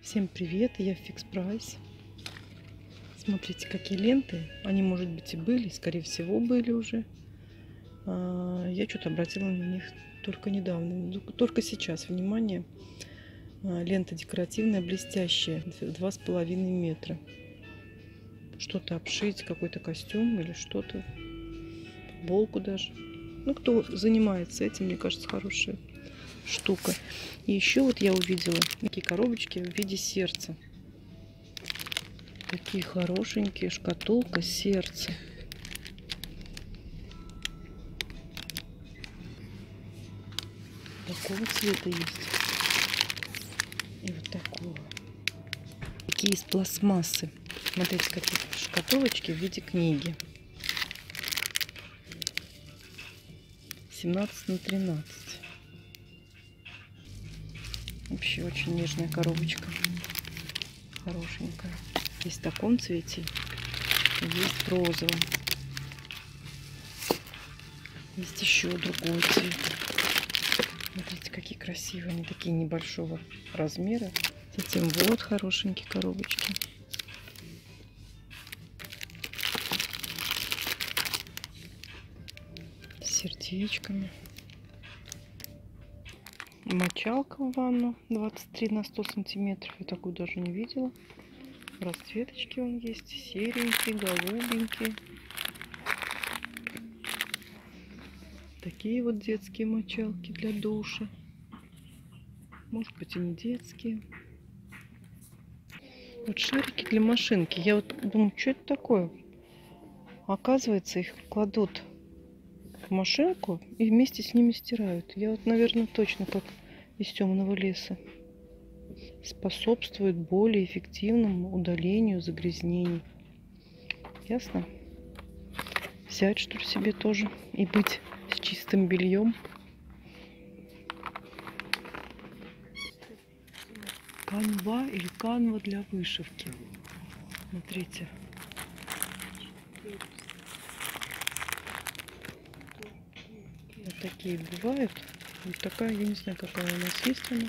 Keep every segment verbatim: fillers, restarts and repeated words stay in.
Всем привет, я в Fix Price. Смотрите, какие ленты. Они, может быть, и были, скорее всего, были уже. А, я что-то обратила на них только недавно, только сейчас. Внимание, а, лента декоративная, блестящая, два с половиной метра. Что-то обшить, какой-то костюм или что-то, футболку даже. Ну, кто занимается этим, мне кажется, хорошая штука. И еще вот я увидела такие коробочки в виде сердца. Такие хорошенькие, шкатулка, сердце. Такого цвета есть. И вот такого. Такие из пластмассы. Смотрите, какие шкатулочки в виде книги. семнадцать на тринадцать. Вообще очень нежная коробочка. Хорошенькая. Есть в таком цвете. Есть в розовом. Есть еще другой цвет. Смотрите, какие красивые. Они такие небольшого размера. Затем вот хорошенькие коробочки. С сердечками. Мочалка в ванну двадцать три на сто сантиметров. Я такую даже не видела. Расцветочки он есть. Серенькие, голубенькие. Такие вот детские мочалки для душа. Может быть, и не детские. Вот шарики для машинки. Я вот думаю, что это такое? Оказывается, их кладут в машинку и вместе с ними стирают. Я вот, наверное, точно как из темного леса. Способствует более эффективному удалению загрязнений. Ясно? Взять, что ли, себе тоже и быть с чистым бельем. Канва или канва для вышивки. Смотрите. Вот такие бывают. Вот такая, я не знаю, какая у нас есть она.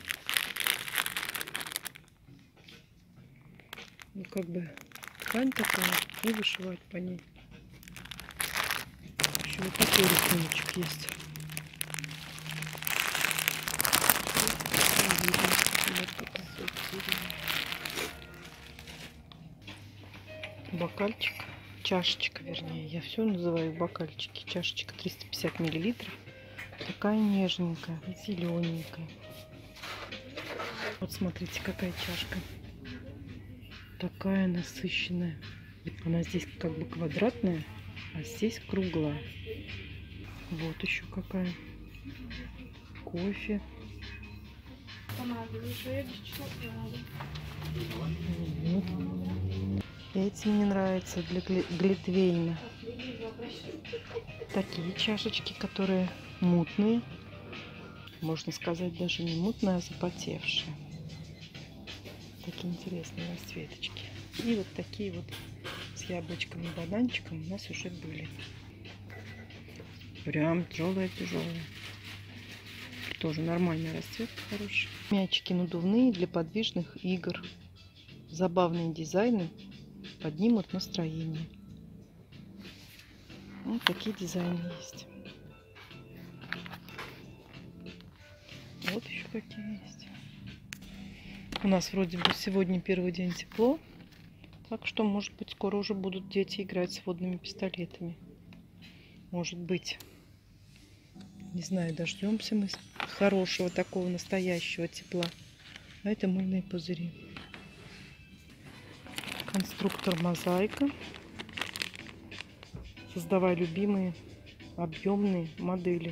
Ну, как бы ткань такая, и вышивать по ней. Еще вот такой рисуночек есть. Бокальчик, чашечка, вернее, я все называю бокальчики. Чашечка триста пятьдесят миллилитров. Такая нежненькая, зелененькая. Вот смотрите, какая чашка. Такая насыщенная. Она здесь как бы квадратная, а здесь круглая. Вот еще какая. Кофе. Вот. Эти мне нравятся для глинтвейна. Такие чашечки, которые мутные. Можно сказать, даже не мутные, а запотевшие. Такие интересные расцветочки. И вот такие вот с яблочком и бананчиком у нас уже были. Прям тяжелая-тяжелая. Тоже нормальная расцветка, хорошая. Мячики надувные для подвижных игр. Забавные дизайны поднимут настроение. Вот такие дизайны есть. Вот еще какие есть. У нас вроде бы сегодня первый день тепло. Так что, может быть, скоро уже будут дети играть с водными пистолетами. Может быть. Не знаю, дождемся мы хорошего такого настоящего тепла. А это мыльные пузыри. Конструктор мозаика. Создавай любимые объемные модели.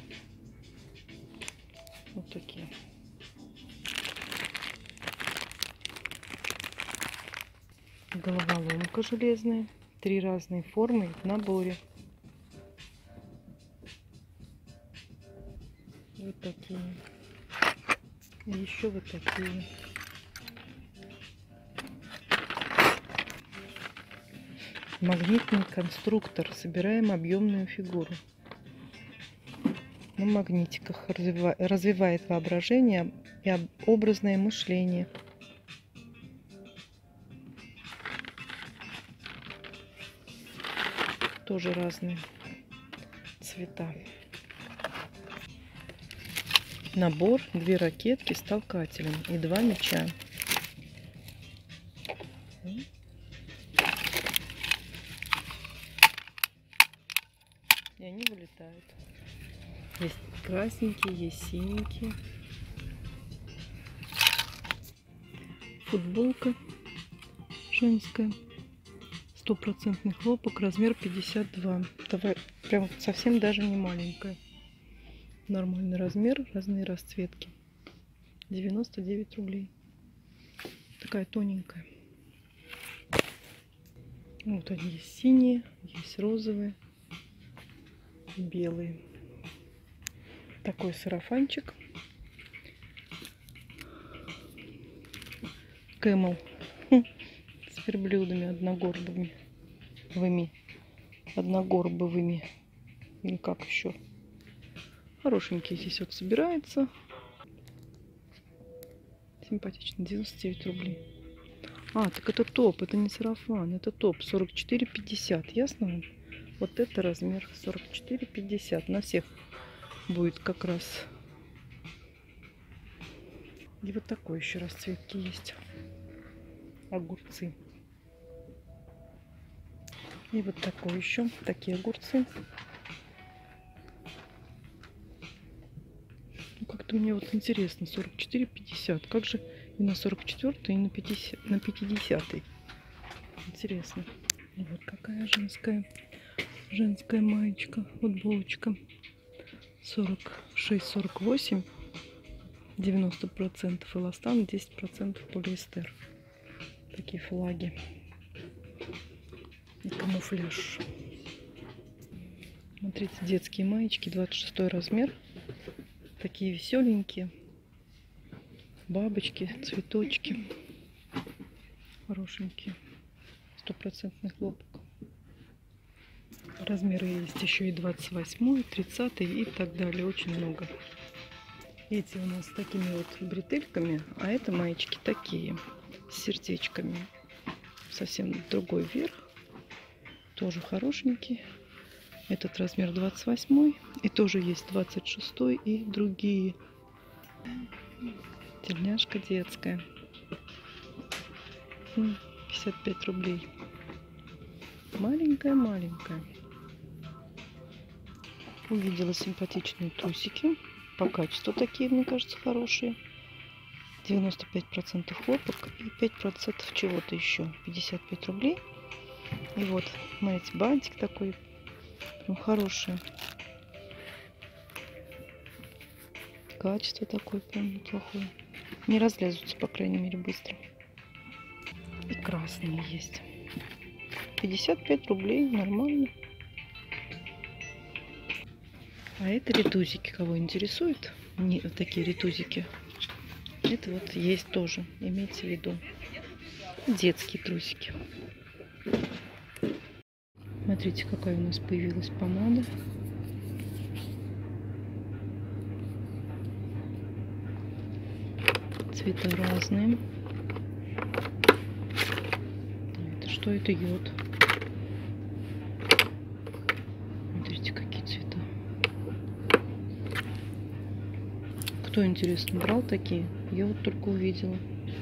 Вот такие. Головоломка железная. Три разные формы в наборе. Вот такие. И еще вот такие. Магнитный конструктор. Собираем объемную фигуру. На магнитиках развивает воображение и образное мышление. тоже разные цвета. Набор, две ракетки с толкателем и два мяча. И они вылетают. Есть красненькие, есть синенькие. Футболка женская. Стопроцентный хлопок, размер пятьдесят два. Давай, прям совсем даже не маленькая. Нормальный размер, разные расцветки. девяносто девять рублей. Такая тоненькая. Вот они есть синие, есть розовые, белые. Такой сарафанчик. Camel с верблюдами одногорбыми. Выми. Одногорбовыми. Или как еще? Хорошенький здесь вот собирается. Симпатично. девяносто девять рублей. А, так это топ, это не сарафан, это топ. сорок четыре пятьдесят. Ясно вам? Вот это размер сорок четыре пятьдесят. На всех будет как раз. И вот такой еще расцветки есть. Огурцы. И вот такой еще. Такие огурцы. Ну, как-то мне вот интересно. сорок четыре пятьдесят. Как же и на сорок четвёртый, и на пятьдесят, на пятидесятый. Интересно. И вот какая женская. Женская маечка. Футболочка. сорок шесть сорок восемь. девяносто процентов эластан, десять процентов полиэстер. Такие флаги. И камуфляж. Смотрите, детские маечки, двадцать шестой размер. Такие веселенькие. Бабочки, цветочки. Хорошенькие. Стопроцентный хлопок. Размеры есть еще и двадцать восьмой, тридцатый и так далее. Очень много. Эти у нас с такими вот бретельками, а это маечки такие, с сердечками. Совсем другой верх. Тоже хорошенький. Этот размер двадцать восьмой. И тоже есть двадцать шестой и другие. Тельняшка детская. пятьдесят пять рублей. Маленькая-маленькая. Увидела симпатичные трусики. По качеству такие, мне кажется, хорошие. девяносто пять процентов хлопок и пять процентов чего-то еще. пятьдесят пять рублей. И вот, смотрите, бантик такой. Прям хороший. Качество такое прям неплохое. Не разлезутся, по крайней мере, быстро. И красные есть. пятьдесят пять рублей, нормально. А это ретузики, кого интересует, не, такие ретузики, это вот есть тоже, имейте в виду. Детские трусики. Смотрите, какая у нас появилась помада. Цвета разные. Это что? Это йод. Смотрите, какие цвета. Кто, интересно, брал такие? Я вот только увидела.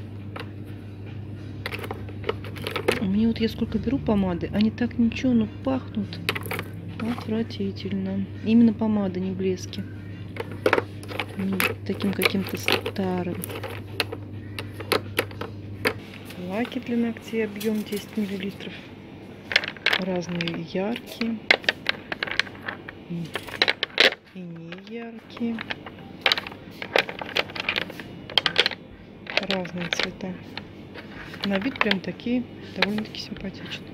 Мне вот я сколько беру помады, они так ничего, но пахнут отвратительно. Именно помада, не блески. Не таким каким-то старым. Лаки для ногтей, объем десять миллилитров. Разные яркие и не яркие. Разные цвета. На вид прям такие довольно-таки симпатичные.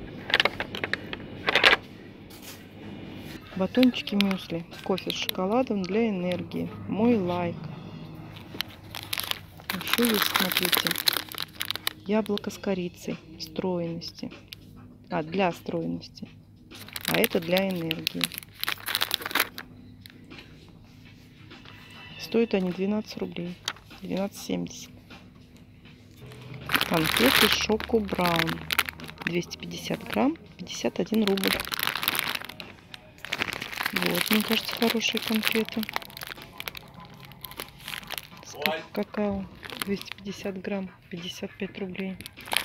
Батончики мюсли. Кофе с шоколадом для энергии. Мой лайк. Еще есть, смотрите, яблоко с корицей. Стройности. А, для стройности. А это для энергии. Стоят они двенадцать рублей. двенадцать семьдесят. Конфеты Шоко Браун. двести пятьдесят грамм. пятьдесят один рубль. Вот, мне кажется, хорошие конфеты. С какао. двести пятьдесят грамм. пятьдесят пять рублей.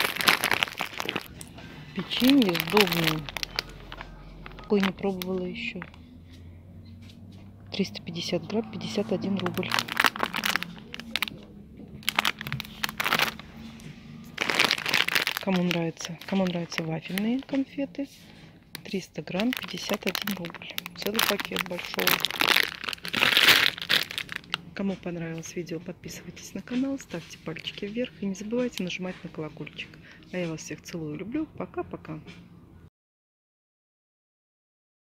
Печенье сдобное. Такой не пробовала еще. триста пятьдесят грамм. пятьдесят один рубль. Кому нравится, кому нравятся вафельные конфеты, триста грамм, пятьдесят один рубль. Целый пакет большой. Кому понравилось видео, подписывайтесь на канал, ставьте пальчики вверх и не забывайте нажимать на колокольчик. А я вас всех целую, люблю. Пока-пока.